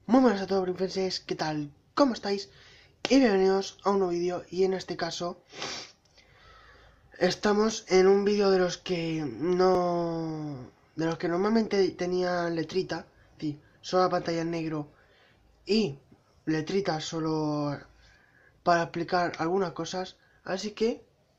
Muy buenas a todos, Brinfenses, ¿qué tal? ¿Cómo estáis? Y bienvenidos a un nuevo vídeo. Y en este caso estamos en un vídeo de los que no... de los que normalmente tenían letrita, es decir, solo la pantalla en negro y letrita solo para explicar algunas cosas. Así que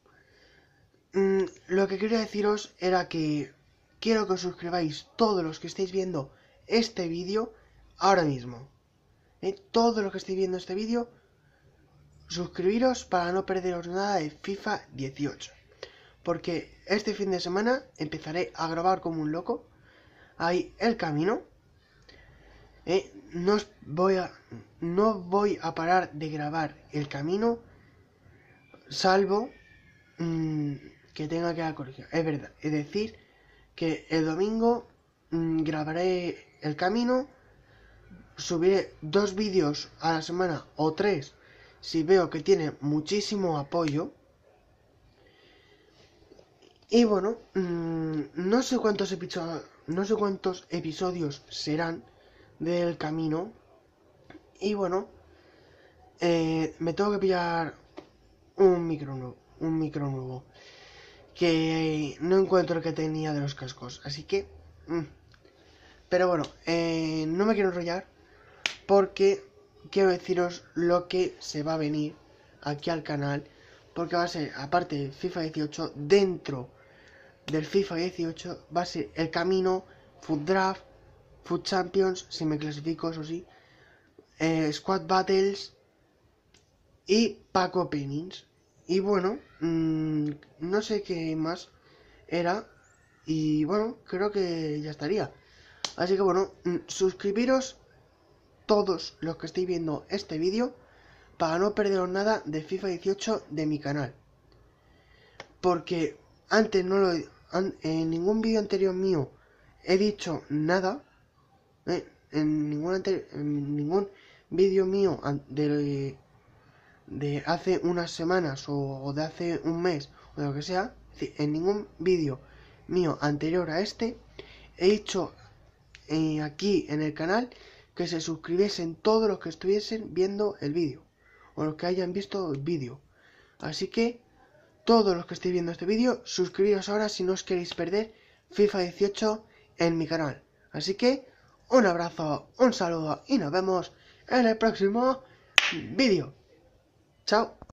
lo que quería deciros era que quiero que os suscribáis todos los que estáis viendo este vídeo ahora mismo. Todos los que estáis viendo este vídeo, suscribiros para no perderos nada de FIFA 18. Porque este fin de semana empezaré a grabar como un loco. Ahí el camino. No voy a parar de grabar el camino. Salvo que tenga que ir al colegio. Es verdad. Es decir, que el domingo grabaré el camino. Subiré 2 vídeos a la semana o 3 si veo que tiene muchísimo apoyo. Y bueno, no sé cuántos episodios serán del camino. Y bueno, me tengo que pillar un micro nuevo. Que no encuentro el que tenía de los cascos. Así que... Pero bueno, no me quiero enrollar. Porque quiero deciros lo que se va a venir aquí al canal. Porque va a ser, aparte del FIFA 18, dentro del FIFA 18 va a ser el camino, Foot Draft, Foot Champions, si me clasifico, eso sí, Squad Battles y Pack Openings. Y bueno, no sé qué más era. Y bueno, creo que ya estaría. Así que bueno, suscribiros todos los que estéis viendo este vídeo para no perderos nada de FIFA 18 de mi canal. Porque antes no lo en ningún vídeo anterior mío he dicho nada. En ningún vídeo mío de hace unas semanas o de hace un mes o de lo que sea, en ningún vídeo mío anterior a este he dicho aquí en el canal que se suscribiesen todos los que estuviesen viendo el vídeo o los que hayan visto el vídeo. Así que todos los que estéis viendo este vídeo, suscribiros ahora si no os queréis perder FIFA 18 en mi canal. Así que un abrazo, un saludo y nos vemos en el próximo vídeo. Chao.